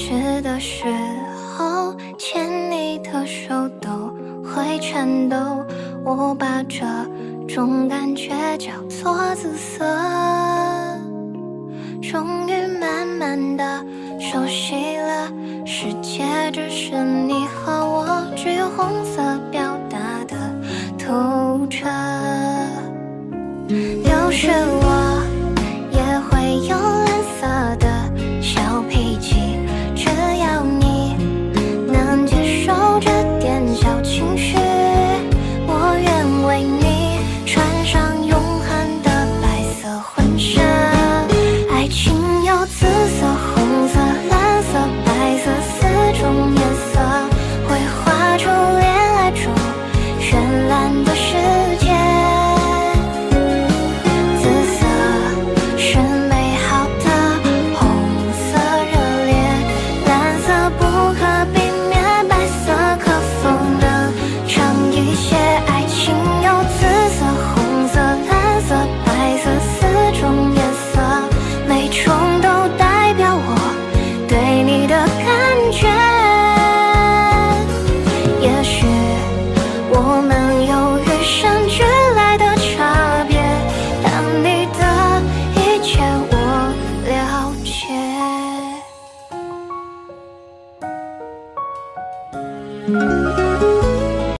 始的时候，牵你的手都会颤抖，我把这种感觉叫做紫色。终于慢慢的熟悉了，世界只是你和我，只有红色表达的透彻。有时我